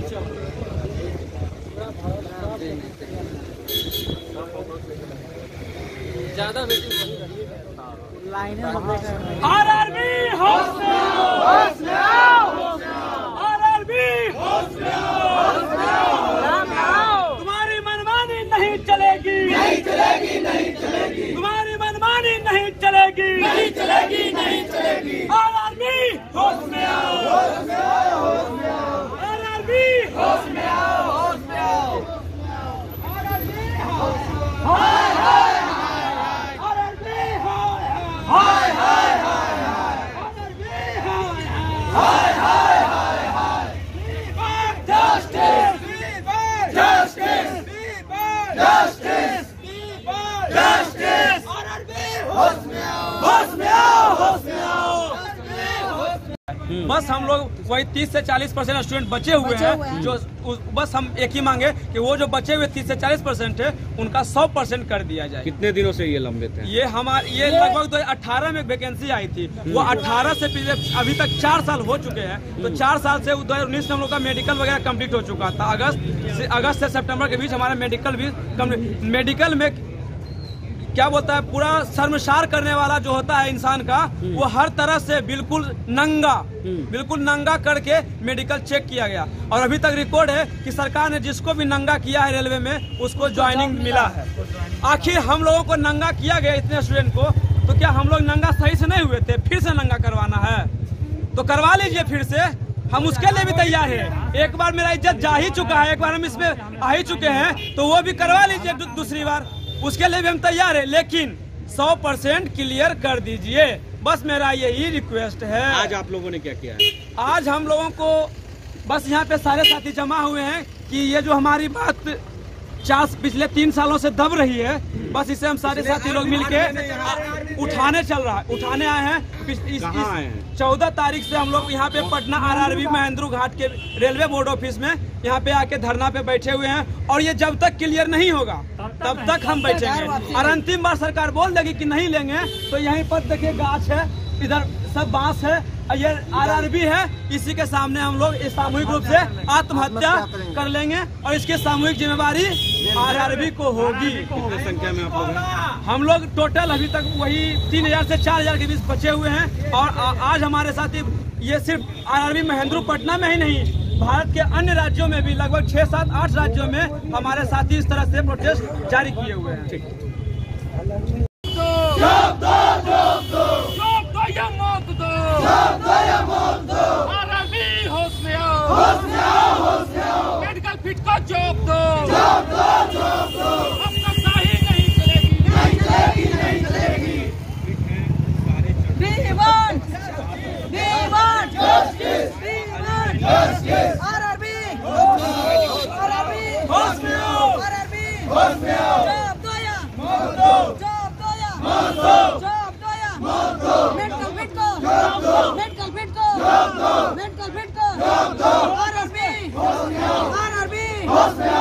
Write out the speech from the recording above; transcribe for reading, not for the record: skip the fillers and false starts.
ज्यादा आरआरबी होश में आओ, होश में आओ, आरआरबी होश में आओ, तुम्हारी मनमानी नहीं चलेगी, नहीं चलेगी, नहीं चलेगी, तुम्हारी मनमानी नहीं चलेगी, नहीं चलेगी, नहीं चलेगी, आरआरबी होश में आओ, होश में आओ, होश में आओ, आरआरबी होश में आओ, होश में आओ, आरआरबी होश में आओ, हाय हाय हाय हाय हाय हाय हाय justice justice justice justice RRB होश में आओ, होश में आओ, होश में आओ। बस हम लोग वही 30 से 40% स्टूडेंट बचे हुए हैं जो बस हम एक ही मांगे कि वो जो बचे हुए 30 से 40% है उनका 100% कर दिया जाए। कितने दिनों से ये लंबित है? ये लगभग 2018 में वैकेंसी आई थी, वो 18 से पिछले अभी तक 4 साल हो चुके हैं। तो 4 साल से 2019 में हम लोग का मेडिकल वगैरह कंप्लीट हो चुका था। अगस्त से सितंबर के बीच हमारा मेडिकल भी मेडिकल में क्या बोलता है, पूरा शर्मसार करने वाला जो होता है इंसान का, वो हर तरह से बिल्कुल नंगा करके मेडिकल चेक किया गया। और अभी तक रिकॉर्ड है कि सरकार ने जिसको भी नंगा किया है रेलवे में उसको ज्वाइनिंग मिला है। आखिर हम लोगों को नंगा किया गया इतने स्टूडेंट को, तो क्या हम लोग नंगा सही से नहीं हुए थे? फिर से नंगा करवाना है तो करवा लीजिए फिर से, हम उसके लिए भी तैयार है। एक बार मेरा इज्जत जा ही चुका है, एक बार हम इसमें आ ही चुके हैं, तो वो भी करवा लीजिए दूसरी बार, उसके लिए भी हम तैयार है। लेकिन 100% क्लियर कर दीजिए, बस मेरा यही रिक्वेस्ट है। आज आप लोगों ने क्या किया है? आज हम लोगों को बस यहाँ पे सारे साथी जमा हुए हैं कि ये जो हमारी बात पिछले 3 सालों से दब रही है, बस इसे हम सारे साथी लोग मिलके उठाने आए हैं। 14 तारीख से हम लोग यहाँ पे पटना आरआरबी महेंद्रू घाट के रेलवे बोर्ड ऑफिस में यहाँ पे आके धरना पे बैठे हुए हैं। और ये जब तक क्लियर नहीं होगा तब तक हम बैठेंगे। और अंतिम बार सरकार बोल देगी कि नहीं लेंगे, तो यहीं पर देखिए गाछ है, इधर सब बांस है, ये आरआरबी है, इसी के सामने हम लोग सामूहिक रूप से आत्महत्या कर लेंगे और इसकी सामूहिक जिम्मेवारी आरआरबी को होगी। कितनी संख्या में आप लोग हैं? हम लोग टोटल अभी तक वही 3000 से 4000 के बीच बचे हुए हैं। और आज हमारे साथी ये सिर्फ आरआरबी महेंद्रू पटना में ही नहीं, भारत के अन्य राज्यों में भी लगभग 6, 7, 8 राज्यों में हमारे साथी इस तरह से प्रोटेस्ट जारी किए हुए हैं। आरआरबी होश में आओ, होश में आओ, होश में आओ, मेडिकल फिट को जॉब दो, जॉब दो, जॉब दो, अफसरशाही नहीं चलेगी, नहीं चलेगी, नहीं चलेगी। We want justice, we want justice, RRB होश में आओ, आरआरबी होश में आओ, आरआरबी होश में आओ, जॉब दो या मौत दो, जॉब दो या मौत दो, जॉब दो या मौत दो, मेडिकल फिट को जॉब दो, मेडिकल फिट को जॉब दो, मेडिकल फिट को जॉब दो, आरआरबी होश में आओ, आरआरबी होश में